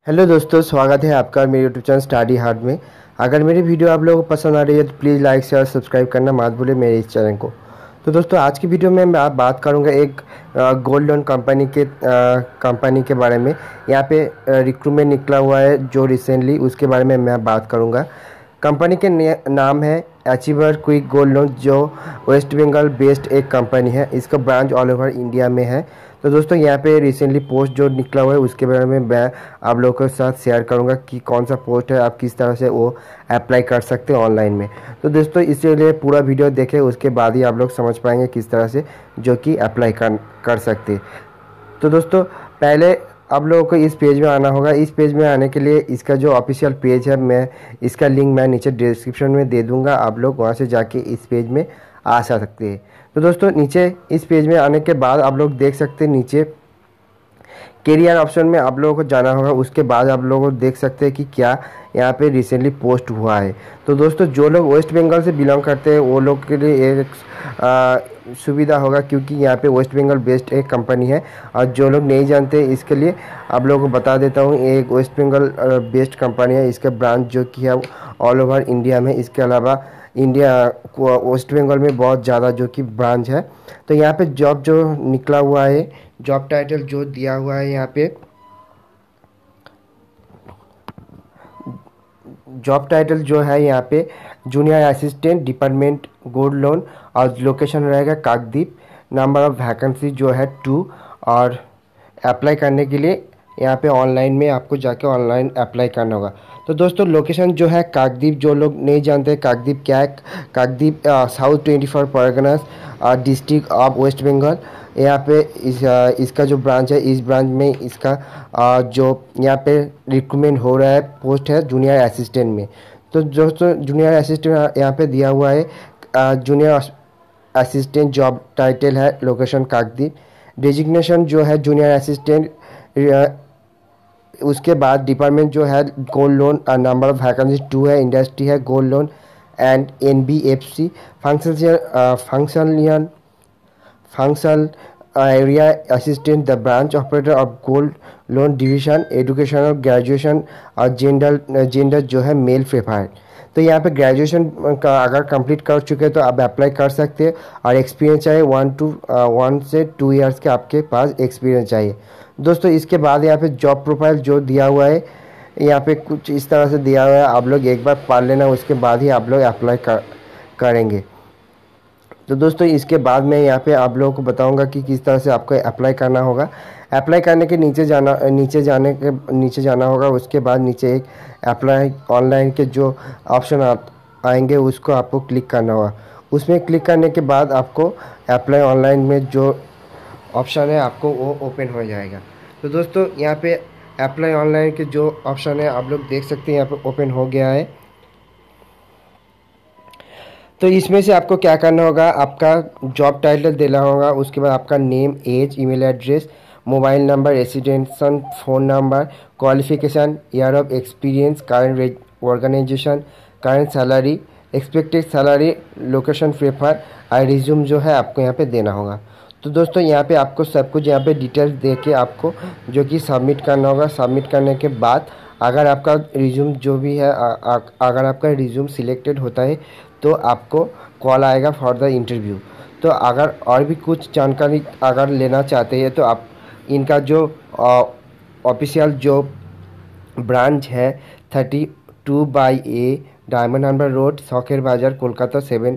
Hello दोस्तों, स्वागत है आपका मेरे यूट्यूब चैनल स्टडी हार्ड में। अगर मेरी वीडियो आप लोगों को पसंद आ रही है तो प्लीज़ लाइक शेयर सब्सक्राइब करना मत भूलिए मेरे इस चैनल को। तो दोस्तों, आज की वीडियो में मैं बात करूंगा एक गोल्ड लोन कंपनी के बारे में। यहाँ पे रिक्रूटमेंट निकला हुआ है जो रिसेंटली, उसके बारे में मैं बात करूँगा। कंपनी के नाम है अचीवर क्विक गोल्ड लोन, जो वेस्ट बंगाल बेस्ड एक कंपनी है। इसका ब्रांच ऑल ओवर इंडिया में है। तो दोस्तों, यहाँ पे रिसेंटली पोस्ट जो निकला हुआ है उसके बारे में मैं आप लोगों के साथ शेयर करूँगा कि कौन सा पोस्ट है, आप किस तरह से वो अप्लाई कर सकते हैं ऑनलाइन में। तो दोस्तों, इसके लिए पूरा वीडियो देखें, उसके बाद ही आप लोग समझ पाएंगे किस तरह से जो कि अप्लाई कर सकते। तो दोस्तों, पहले आप लोगों को इस पेज में आना होगा। इस पेज में आने के लिए इसका जो ऑफिशियल पेज है, मैं इसका लिंक मैं नीचे डिस्क्रिप्शन में दे दूंगा। आप लोग वहां से जाके इस पेज में आ सकते हैं। तो दोस्तों, नीचे इस पेज में आने के बाद आप लोग देख सकते हैं नीचे कैरियर ऑप्शन में आप लोगों को जाना होगा। उसके बाद आप लोगों को देख सकते हैं कि क्या यहाँ पे रिसेंटली पोस्ट हुआ है। तो दोस्तों, जो लोग वेस्ट बंगाल से बिलोंग करते हैं वो लोग के लिए एक सुविधा होगा, क्योंकि यहाँ पे वेस्ट बंगाल बेस्ड एक कंपनी है। और जो लोग नहीं जानते, इसके लिए आप लोगों को बता देता हूँ, एक वेस्ट बंगाल बेस्ड कंपनी है। इसका ब्रांच जो कि है ऑल ओवर इंडिया में। इसके अलावा इंडिया वेस्ट बंगाल में बहुत ज़्यादा जो कि ब्रांच है। तो यहाँ पे जॉब जो निकला हुआ है, जॉब टाइटल जो दिया हुआ है, यहाँ पे जॉब टाइटल जो है यहाँ पे junior assistant department gold loan, और लोकेशन रहेगा काकद्वीप। नंबर ऑफ वैकेंसी जो है 2, और अप्लाई करने के लिए यहाँ पे ऑनलाइन में आपको जाके ऑनलाइन अप्लाई करना होगा। तो दोस्तों, लोकेशन जो है काकद्वीप, जो लोग नहीं जानते काकद्वीप क्या है, Kakdwip South 24 Parganas district of West Bengal. यहाँ पे इसका जो ब्रांच है, इस ब्रांच में इसका जो यहाँ पे रिक्रूटमेंट हो रहा है, पोस्ट है जूनियर असिस्टेंट में। तो दोस्तों, जूनियर असिस्टेंट यहाँ पे दिया हुआ है, जूनियर असिस्टेंट जॉब टाइटल है, लोकेशन काकद्वीप। डेजिग्नेशन जो है जूनियर असिस्टेंट। उसके बाद डिपार्टमेंट जो है gold loan, number of vacancy 2 है। इंडस्ट्री है gold loan and NBFC। Functional area assistant, the branch operator of gold loan division, educational graduation, और जेंडर जो है मेल प्रेफर्ड। तो यहाँ पे ग्रेजुएशन का अगर कंप्लीट कर चुके हैं तो आप अप्लाई कर सकते हैं। और एक्सपीरियंस चाहिए 1 से 2 ईयर्स के आपके पास एक्सपीरियंस चाहिए। दोस्तों, इसके बाद यहाँ पे जॉब प्रोफाइल जो दिया हुआ है, यहाँ पे कुछ इस तरह से दिया हुआ है। आप लोग एक बार पढ़ लेना, उसके बाद ही आप लोग अप्लाई करेंगे। तो दोस्तों, इसके बाद मैं यहाँ पे आप लोगों को बताऊंगा कि किस तरह से आपको अप्लाई करना होगा। अप्लाई करने के नीचे जाना होगा। उसके बाद नीचे एक अप्लाई ऑनलाइन के जो ऑप्शन आएंगे, उसको आपको क्लिक करना होगा। उसमें क्लिक करने के बाद आपको अप्लाई ऑनलाइन में जो ऑप्शन है आपको वो ओपन हो जाएगा। तो दोस्तों, यहाँ पे अप्लाई ऑनलाइन के जो ऑप्शन है आप लोग देख सकते हैं, यहाँ पे ओपन हो गया है। तो इसमें से आपको क्या करना होगा, आपका जॉब टाइटल देना होगा। उसके बाद आपका name, age, email address, mobile number, residential, phone number, qualification, year of experience, current organisation, current salary, expected salary, location prefer, और रिज्यूम जो है आपको यहाँ पे देना होगा। तो दोस्तों, यहाँ पे आपको सब कुछ यहाँ पे डिटेल्स दे के आपको जो कि सबमिट करना होगा। सबमिट करने के बाद अगर आपका रिज्यूम जो भी है, अगर आपका रिज्यूम सिलेक्टेड होता है तो आपको कॉल आएगा फॉर द इंटरव्यू। तो अगर और भी कुछ जानकारी अगर लेना चाहते हैं तो आप इनका जो ऑफिशियल जो ब्रांच है 32/A डायमंड हार्बर रोड, सौखेर बाज़ार, कोलकाता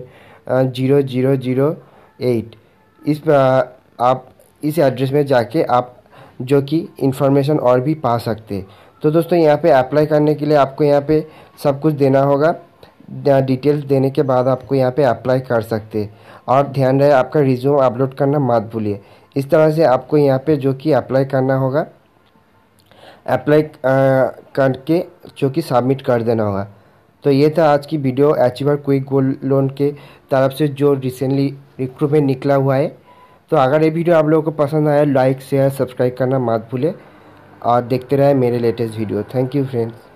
70008, आप इस एड्रेस में जाके आप जो कि इंफॉर्मेशन और भी पा सकते हैं। तो दोस्तों, यहाँ पे अप्लाई करने के लिए आपको यहाँ पे सब कुछ देना होगा। डिटेल्स देने के बाद आपको यहाँ पे अप्लाई कर सकते हैं। और ध्यान रहे, आपका रिज्यूम अपलोड करना मत भूलिए। इस तरह से आपको यहाँ पे जो कि अप्लाई करना होगा, अप्लाई करके जो कि सबमिट कर देना होगा। तो ये था आज की video Achiever Quick Gold Loan के तरफ से जो रिसेंटली रिक्रूटमेंट निकला हुआ है। तो अगर ये वीडियो आप लोगों को पसंद आया, लाइक शेयर सब्सक्राइब करना मत भूलें, और देखते रहे मेरे latest video. Thank you friends.